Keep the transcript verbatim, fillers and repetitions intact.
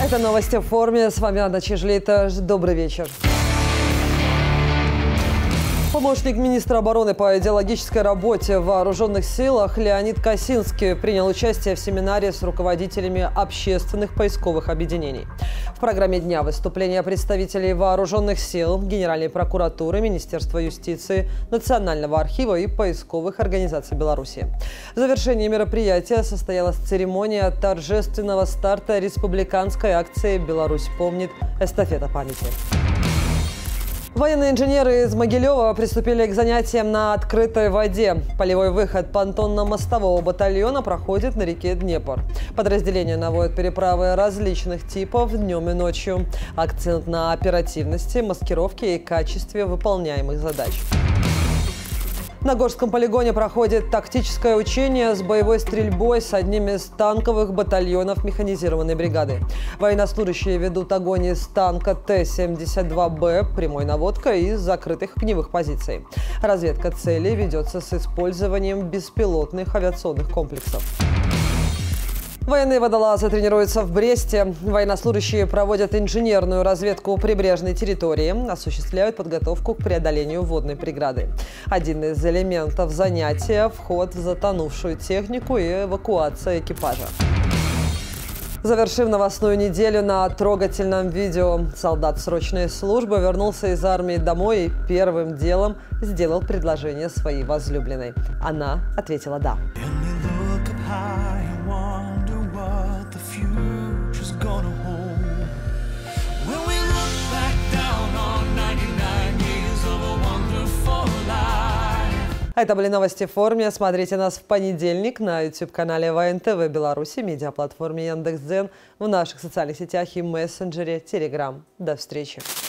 Это новости в форме. С вами Анна Чижлита. Добрый вечер. Помощник министра обороны по идеологической работе в вооруженных силах Леонид Косинский принял участие в семинаре с руководителями общественных поисковых объединений. В программе дня выступления представителей вооруженных сил, Генеральной прокуратуры, Министерства юстиции, Национального архива и поисковых организаций Беларуси. В завершении мероприятия состоялась церемония торжественного старта республиканской акции «Беларусь помнит. Эстафета памяти». Военные инженеры из Могилева приступили к занятиям на открытой воде. Полевой выход понтонно-мостового батальона проходит на реке Днепр. Подразделения наводят переправы различных типов днем и ночью. Акцент на оперативности, маскировке и качестве выполняемых задач. На Горском полигоне проходит тактическое учение с боевой стрельбой с одним из танковых батальонов механизированной бригады. Военнослужащие ведут огонь из танка Т семьдесят два Б прямой наводкой из закрытых огневых позиций. Разведка целей ведется с использованием беспилотных авиационных комплексов. Военные водолазы тренируются в Бресте. Военнослужащие проводят инженерную разведку прибрежной территории, осуществляют подготовку к преодолению водной преграды. Один из элементов занятия – вход в затонувшую технику и эвакуация экипажа. Завершив новостную неделю на трогательном видео, солдат срочной службы вернулся из армии домой и первым делом сделал предложение своей возлюбленной. Она ответила «да». Это были новости в форме. Смотрите нас в понедельник на YouTube-канале ВНТВ Беларуси, медиаплатформе Яндекс.Дзен, в наших социальных сетях и мессенджере Telegram. До встречи.